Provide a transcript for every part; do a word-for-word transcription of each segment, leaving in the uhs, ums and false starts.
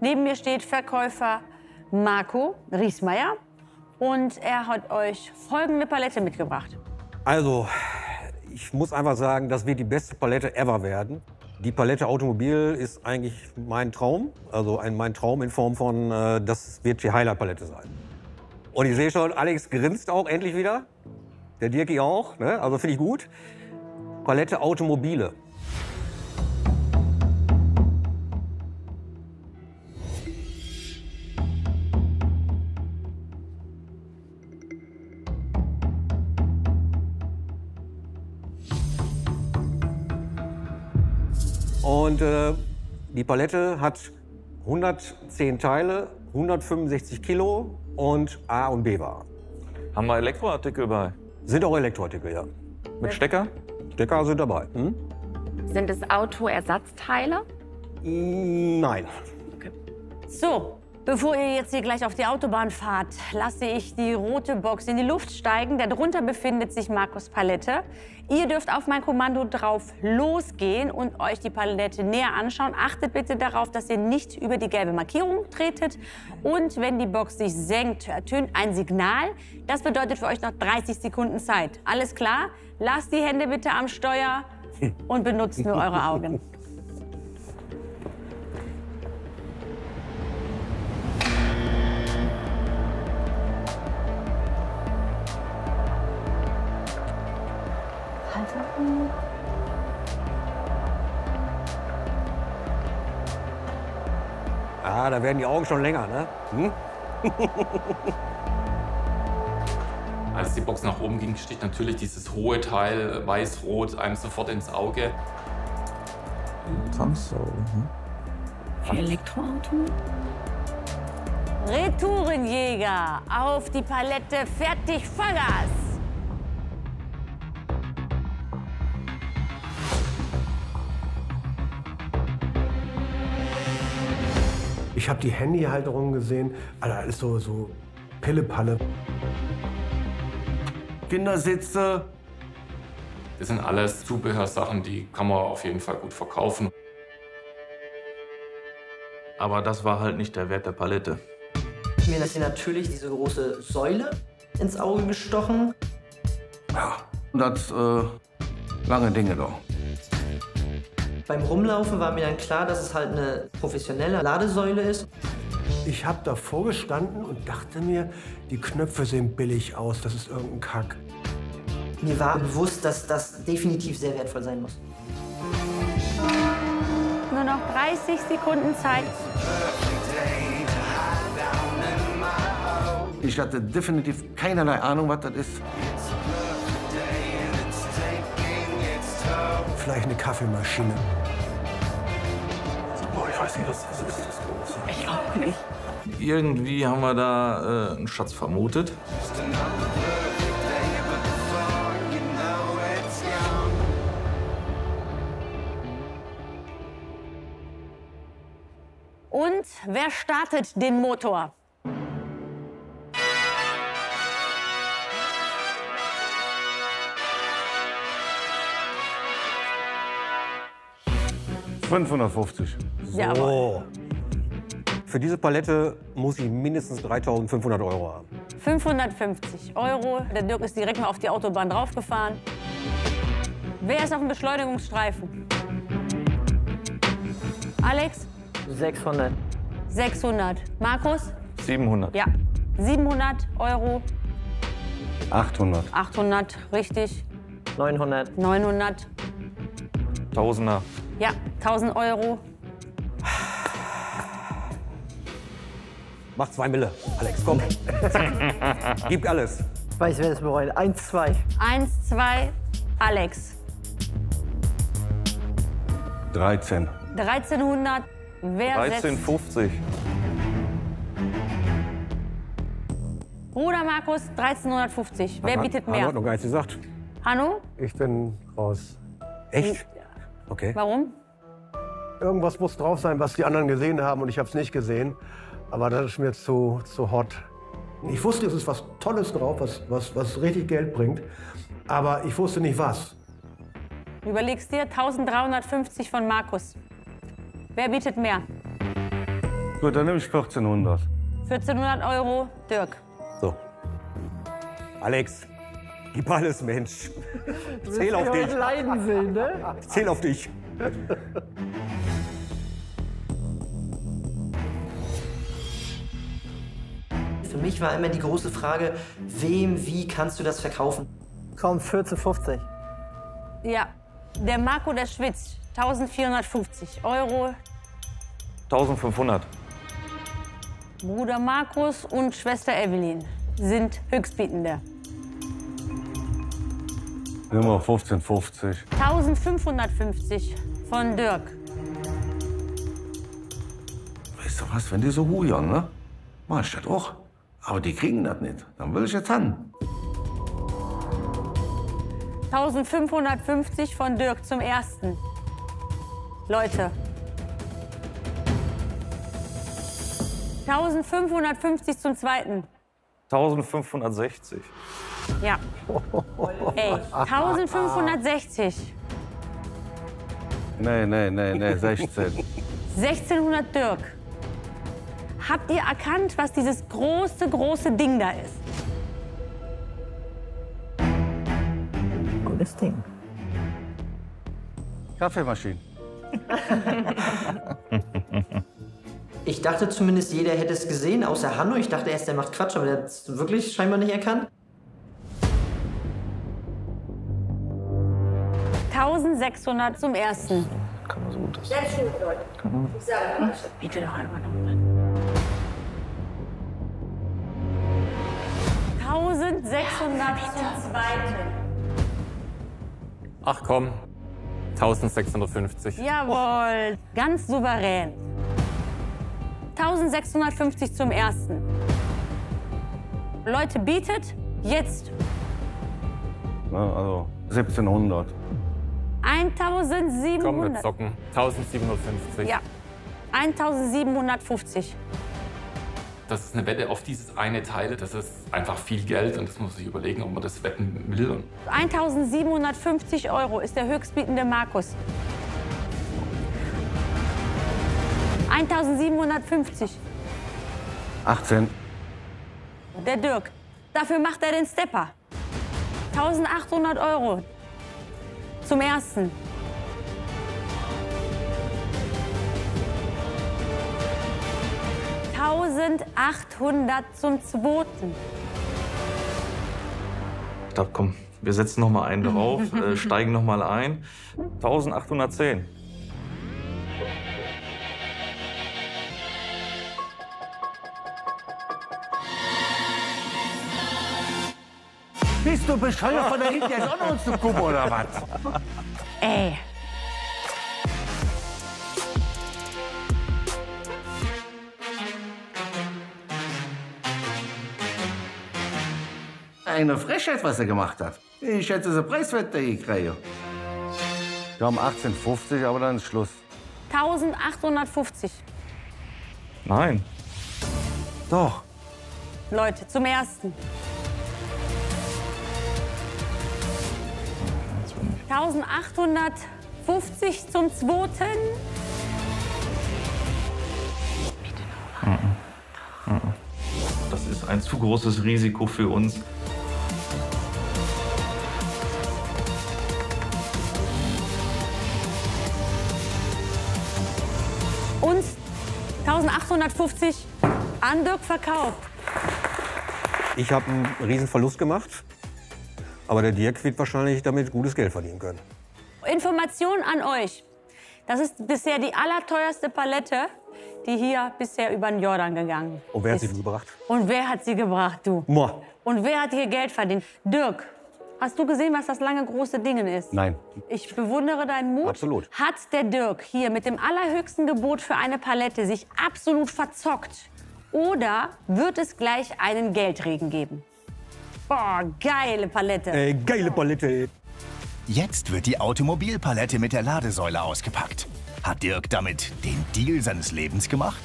Neben mir steht Verkäufer Marco Riesmeier und er hat euch folgende Palette mitgebracht. Also, ich muss einfach sagen, das wird die beste Palette ever werden. Die Palette Automobil ist eigentlich mein Traum. Also ein, mein Traum in Form von, äh, das wird die Highlight-Palette sein. Und ich sehe schon, Alex grinst auch endlich wieder. Der Dirki auch, ne? Also finde ich gut. Palette Automobile. Und äh, die Palette hat hundertzehn Teile, hundertfünfundsechzig Kilo und A- und B-Ware. Haben wir Elektroartikel bei? Sind auch Elektroartikel, ja. Mit Stecker? Stecker sind dabei. Hm? Sind es Autoersatzteile? Nein. Okay. So, bevor ihr jetzt hier gleich auf die Autobahn fahrt, lasse ich die rote Box in die Luft steigen. Darunter befindet sich Marcos Palette. Ihr dürft auf mein Kommando drauf losgehen und euch die Palette näher anschauen. Achtet bitte darauf, dass ihr nicht über die gelbe Markierung tretet. Und wenn die Box sich senkt, ertönt ein Signal. Das bedeutet für euch noch dreißig Sekunden Zeit. Alles klar? Lasst die Hände bitte am Steuer und benutzt nur eure Augen. Ah, da werden die Augen schon länger, ne? Hm? Als die Box nach oben ging, sticht natürlich dieses hohe Teil, weiß-rot, einem sofort ins Auge. Tanksäule. Hm? Für Elektroauto? Retourenjäger, auf die Palette, fertig, Vollgas! Ich habe die Handyhalterung gesehen, Alter, alles so, so Pille-Palle. Kindersitze. Das sind alles Zubehörsachen, die kann man auf jeden Fall gut verkaufen. Aber das war halt nicht der Wert der Palette. Mir ist hier natürlich diese große Säule ins Auge gestochen. Ja, das äh, lange Dinge doch. Beim Rumlaufen war mir dann klar, dass es halt eine professionelle Ladesäule ist. Ich habe davor gestanden und dachte mir, die Knöpfe sehen billig aus, das ist irgendein Kack. Mir war bewusst, dass das definitiv sehr wertvoll sein muss. Nur noch dreißig Sekunden Zeit. Ich hatte definitiv keinerlei Ahnung, was das ist. Vielleicht eine Kaffeemaschine. Boah, ich weiß nicht, was das ist. Das große. Ich auch nicht. Irgendwie haben wir da äh, einen Schatz vermutet. Und wer startet den Motor? fünfhundertfünfzig. Jawohl. So. Für diese Palette muss ich mindestens dreitausendfünfhundert Euro haben. fünfhundertfünfzig Euro. Der Dirk ist direkt mal auf die Autobahn draufgefahren. Wer ist auf dem Beschleunigungsstreifen? Alex? sechshundert. sechshundert. Markus? siebenhundert. Ja. siebenhundert Euro. achthundert. achthundert, richtig. neunhundert. neunhundert. Tausender. Ja, tausend Euro. Mach zwei Mille, Alex, komm. Zack. Gib alles. Weiß, wer das bereut. Eins, zwei. Eins, zwei, Alex. dreizehn. dreizehnhundert. Wer dreizehn setzt? fünfzig. Bruder Markus, dreizehnhundertfünfzig. Wer bietet Hanno mehr? hat noch gar nichts gesagt. Hanno? Ich bin raus. Echt? Okay. Warum? Irgendwas muss drauf sein, was die anderen gesehen haben und ich habe es nicht gesehen. Aber das ist mir zu, zu hot. Ich wusste, es ist was Tolles drauf, was, was, was richtig Geld bringt. Aber ich wusste nicht was. Überlegst dir, dreizehnhundertfünfzig von Markus. Wer bietet mehr? Gut, dann nehme ich vierzehnhundert. vierzehnhundert Euro, Dirk. So. Alex, gib alles, Mensch. Ich zähl auf dich. Leiden sehen, ne? Ich zähl auf dich. Für mich war immer die große Frage, wem, wie kannst du das verkaufen? Komm, vierzehn fünfzig. Ja, der Marco, der schwitzt. eintausendvierhundertfünfzig Euro. eintausendfünfhundert. Bruder Markus und Schwester Evelyn sind Höchstbietende. Nehmen wir fünfzehn fünfzig. eintausendfünfhundertfünfzig von Dirk. Weißt du was, wenn die so hujan, ne? Mach ich das auch. Aber die kriegen das nicht. Dann will ich jetzt haben. eintausendfünfhundertfünfzig von Dirk zum ersten. Leute. eintausendfünfhundertfünfzig zum zweiten. eintausendfünfhundertsechzig. Ja. Ey, eintausendfünfhundertsechzig. Nee, nee, nee, nee, sechzehn. sechzehnhundert Dirk. Habt ihr erkannt, was dieses große, große Ding da ist? Gutes Ding. Kaffeemaschine. Ich dachte zumindest, jeder hätte es gesehen, außer Hanno. Ich dachte erst, der macht Quatsch, aber der hat es wirklich scheinbar nicht erkannt. eintausendsechshundert zum ersten. Kann man so gut das. Bitte doch einmal nochmal. eintausendsechshundert zum zweiten. Ach komm, eintausendsechshundertfünfzig. Jawohl, ganz souverän. eintausendsechshundertfünfzig zum ersten. Leute, bietet jetzt. Na, also siebzehnhundert. eintausendsiebenhundert. Komm, wir zocken. eintausendsiebenhundertfünfzig. Ja, eintausendsiebenhundertfünfzig. Das ist eine Wette auf dieses eine Teil. Das ist einfach viel Geld und das muss man sich überlegen, ob man das wetten will. eintausendsiebenhundertfünfzig Euro ist der höchstbietende Markus. eintausendsiebenhundertfünfzig. achtzehn. Der Dirk. Dafür macht er den Stepper. eintausendachthundert Euro. Zum ersten. eintausendachthundert zum zweiten. Ich dachte, komm, wir setzen noch mal einen drauf, äh, steigen noch mal ein. eintausendachthundertzehn. Bist du bescheuert, von da hinten jetzt auch noch uns zu gucken, oder was? Ey. Eine Frechheit, was er gemacht hat. Ich hätte diese Preiswette gekriegt. Wir haben achtzehn fünfzig, aber dann ist Schluss. eintausendachthundertfünfzig. Nein. Doch. Leute, zum ersten. eintausendachthundertfünfzig zum zweiten. Das ist ein zu großes Risiko für uns. Und eintausendachthundertfünfzig an Dirk verkauft. Ich habe einen riesen Verlust gemacht. Aber der Dirk wird wahrscheinlich damit gutes Geld verdienen können. Information an euch. Das ist bisher die allerteuerste Palette, die hier bisher über den Jordan gegangen ist. Und wer hat sie gebracht? Und wer hat sie gebracht, du? Moa. Und wer hat hier Geld verdient? Dirk, hast du gesehen, was das lange große Ding ist? Nein. Ich bewundere deinen Mut. Absolut. Hat der Dirk hier mit dem allerhöchsten Gebot für eine Palette sich absolut verzockt? Oder wird es gleich einen Geldregen geben? Boah, geile Palette. Äh, geile Palette. Jetzt wird die Automobilpalette mit der Ladesäule ausgepackt. Hat Dirk damit den Deal seines Lebens gemacht?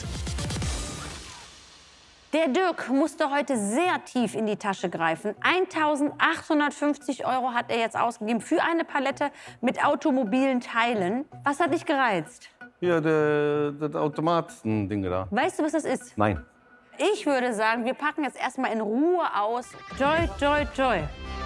Der Dirk musste heute sehr tief in die Tasche greifen. eintausendachthundertfünfzig Euro hat er jetzt ausgegeben für eine Palette mit automobilen Teilen. Was hat dich gereizt? Hier, das Automaten-Ding da. Weißt du, was das ist? Nein. Ich würde sagen, wir packen jetzt erstmal in Ruhe aus. Joy, Joy, Joy.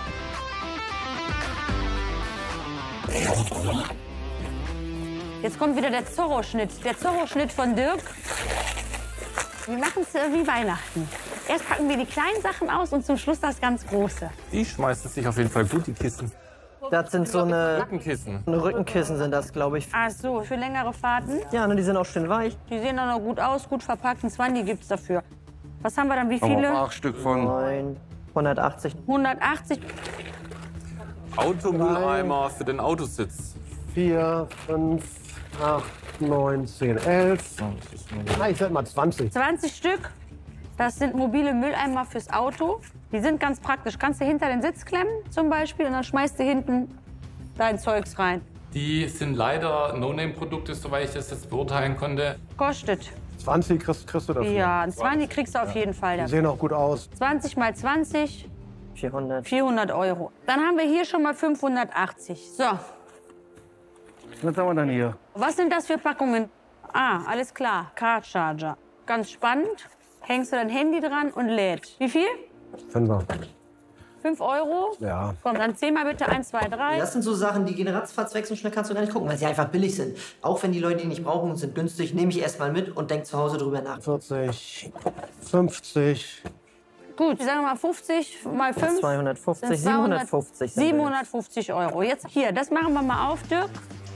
Jetzt kommt wieder der Zorro-Schnitt. Der Zorro-Schnitt von Dirk. Wir machen es äh, wie Weihnachten. Erst packen wir die kleinen Sachen aus und zum Schluss das ganz Große. Die schmeißen sich auf jeden Fall gut, die Kissen. Das sind so eine Rückenkissen. Eine Rückenkissen sind das, glaube ich. Ach so, für längere Fahrten. Ja, ne, die sind auch schön weich. Die sehen dann auch gut aus, gut verpackt. Ein zwanzig gibt's dafür. Was haben wir dann, wie Aber viele? acht Stück von. Nein, hundertachtzig. hundertachtzig. Automülleimer für den Autositz. Vier, fünf, acht, neun, zehn, elf. Ah, ich sag mal zwanzig. zwanzig Stück. Das sind mobile Mülleimer fürs Auto. Die sind ganz praktisch. Kannst du hinter den Sitz klemmen zum Beispiel und dann schmeißt du hinten dein Zeugs rein. Die sind leider No-Name-Produkte, soweit ich das jetzt beurteilen konnte. Kostet. zwanzig kriegst, kriegst du dafür. Ja, ein zwanzig kriegst du auf jeden Fall Die dafür. sehen auch gut aus. zwanzig mal zwanzig, vierhundert. vierhundert Euro. Dann haben wir hier schon mal fünfhundertachtzig. So, Was haben wir dann hier? was sind das für Packungen? Ah, alles klar, Car Charger. Ganz spannend. Hängst du dein Handy dran und lädt. Wie viel? Fünfer. fünf Euro? Ja. Komm, dann zähl mal bitte eins, zwei, drei. Das sind so Sachen, die gehen ratzfatz weg, so schnell kannst du gar nicht gucken, weil sie einfach billig sind. Auch wenn die Leute die nicht brauchen und sind günstig, nehme ich erst mal mit und denk zu Hause drüber nach. vierzig, fünfzig. Gut, sagen wir mal fünfzig mal fünf. zweihundertfünfzig, sind siebenhundertfünfzig. sind wir jetzt. siebenhundertfünfzig Euro. Jetzt hier, das machen wir mal auf, Dirk.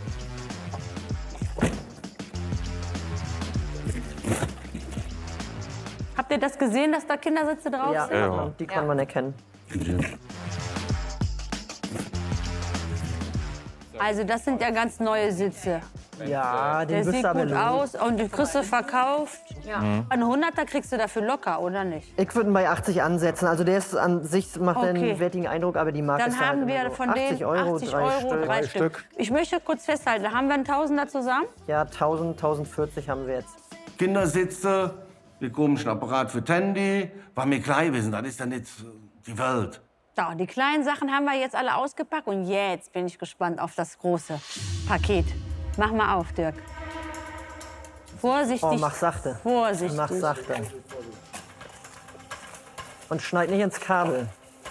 Habt ihr das gesehen, dass da Kindersitze drauf Ja, sind? ja, die kann man erkennen. Also das sind ja ganz neue Sitze. Ja, den Der bist sieht du aber gut los. aus und die kriegst du verkauft. Ja. Ein Hunderter kriegst du dafür locker, oder nicht? Ich würde ihn bei achtzig ansetzen. Also der ist an sich macht Okay. einen wertigen Eindruck, aber die Marke Dann ist halt haben immer wir so. von denen achtzig Euro, achtzig drei Euro, Stück. drei Stück. Ich möchte kurz festhalten, da haben wir einen Tausender zusammen. Ja, tausend, tausendvierzig haben wir jetzt. Kindersitze, die komischen Apparat für Tandy. Weil wir klein wissen, das ist ja nicht die Welt. So, die kleinen Sachen haben wir jetzt alle ausgepackt und jetzt bin ich gespannt auf das große Paket. Mach mal auf, Dirk. Vorsichtig. Oh, mach sachte. Vorsichtig. Mach sachte. Und schneid nicht ins Kabel.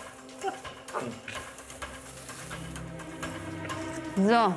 So.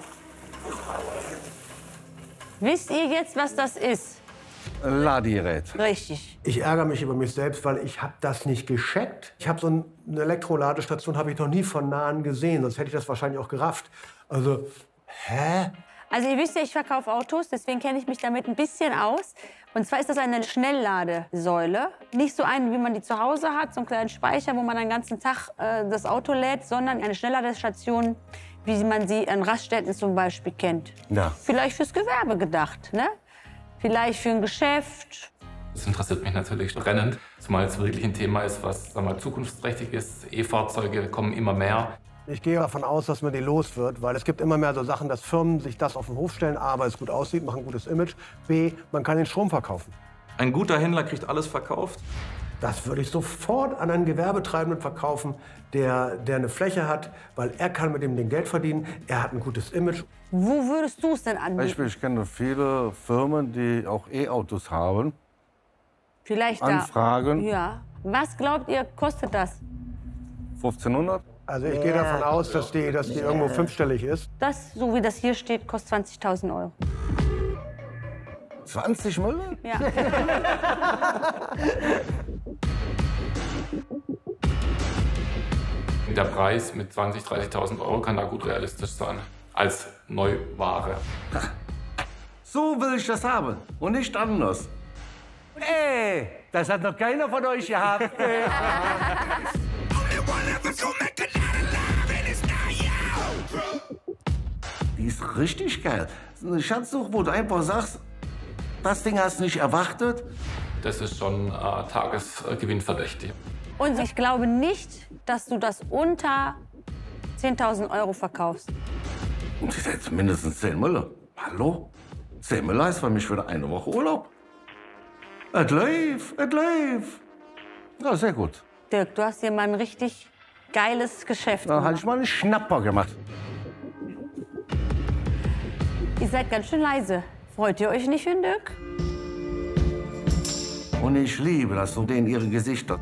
Wisst ihr jetzt, was das ist? Ladegerät. Richtig. Ich ärgere mich über mich selbst, weil ich habe das nicht gecheckt. Ich habe so ein- eine Elektroladestation habe ich noch nie von nahen gesehen, sonst hätte ich das wahrscheinlich auch gerafft. Also, hä? Also ihr wisst ja, ich verkaufe Autos, deswegen kenne ich mich damit ein bisschen aus. Und zwar ist das eine Schnellladesäule. Nicht so eine, wie man die zu Hause hat, so einen kleinen Speicher, wo man den ganzen Tag äh, das Auto lädt, sondern eine Schnellladestation, wie man sie an Raststätten zum Beispiel kennt. Ja. Vielleicht fürs Gewerbe gedacht, ne? Vielleicht für ein Geschäft. Das interessiert mich natürlich brennend, zumal es wirklich ein Thema ist, was sagen wir mal, zukunftsträchtig ist. E-Fahrzeuge kommen immer mehr. Ich gehe davon aus, dass man die los wird, weil es gibt immer mehr so Sachen, dass Firmen sich das auf den Hof stellen. A, weil es gut aussieht, machen ein gutes Image. B, man kann den Strom verkaufen. Ein guter Händler kriegt alles verkauft. Das würde ich sofort an einen Gewerbetreibenden verkaufen, der, der eine Fläche hat, weil er kann mit dem Ding Geld verdienen. Er hat ein gutes Image. Wo würdest du es denn anbieten? Beispiel, ich kenne viele Firmen, die auch E-Autos haben. Vielleicht Anfragen. Da. Ja. Was glaubt ihr, kostet das? fünfzehnhundert. Also ich gehe davon aus, dass die, dass die irgendwo fünfstellig ist. Das, so wie das hier steht, kostet zwanzigtausend Euro. zwanzig Müller? Ja. Der Preis mit zwanzigtausend, dreißigtausend Euro kann da gut realistisch sein. Als Neuware. So will ich das haben und nicht anders. Ey, das hat noch keiner von euch gehabt. Die ist richtig geil. Das ist eine Schatzsuche, wo du einfach sagst, das Ding hast du nicht erwartet. Das ist schon äh, tagesgewinnverdächtig. Und ich glaube nicht, dass du das unter zehntausend Euro verkaufst. Und das ist jetzt mindestens zehn Müller. Hallo? zehn Müller ist für mich für eine Woche Urlaub. Et läuft, et läuft. Ja, sehr gut. Dirk, du hast hier mal ein richtig geiles Geschäft Da habe gemacht. ich mal einen Schnapper gemacht. Ihr seid ganz schön leise. Freut ihr euch nicht für den Dirk? Und ich liebe das, so denen ihre Gesichter.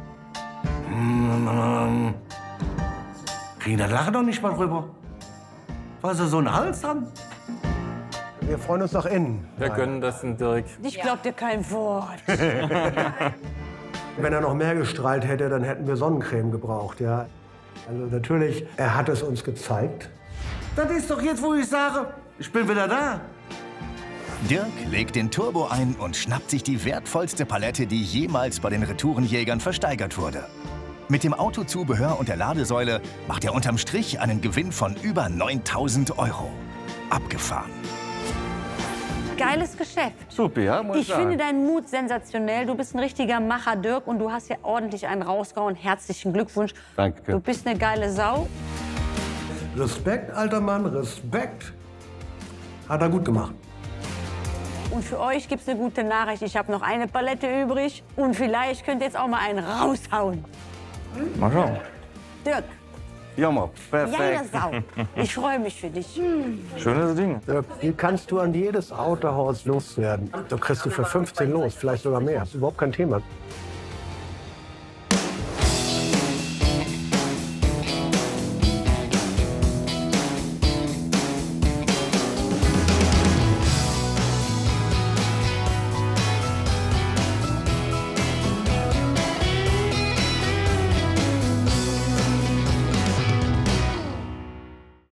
Mm, kriegen das Lachen doch nicht mal drüber. Weil sie so einen Hals haben. Wir freuen uns nach innen. Wir gönnen das dem Dirk. Ich glaub dir kein Wort. Wenn er noch mehr gestrahlt hätte, dann hätten wir Sonnencreme gebraucht, ja. Also natürlich, er hat es uns gezeigt. Das ist doch jetzt, wo ich sage, ich bin wieder da. Dirk legt den Turbo ein und schnappt sich die wertvollste Palette, die jemals bei den Retourenjägern versteigert wurde. Mit dem Autozubehör und der Ladesäule macht er unterm Strich einen Gewinn von über neuntausend Euro. Abgefahren. Geiles Geschäft. Super, ja, muss Ich sagen. finde deinen Mut sensationell. Du bist ein richtiger Macher, Dirk, und du hast ja ordentlich einen rausgehauen. Herzlichen Glückwunsch. Danke. Du bist eine geile Sau. Respekt, alter Mann, Respekt. Hat er gut gemacht. Und für euch gibt es eine gute Nachricht. Ich habe noch eine Palette übrig. Und vielleicht könnt ihr jetzt auch mal einen raushauen. Mal schauen. Dirk, Ja, mal, perfekt. geile Sau. Ich freue mich für dich. Schönes Ding. Dirk, die kannst du an jedes Autohaus loswerden. Da kriegst du für fünfzehn los, vielleicht sogar mehr. Das ist überhaupt kein Thema.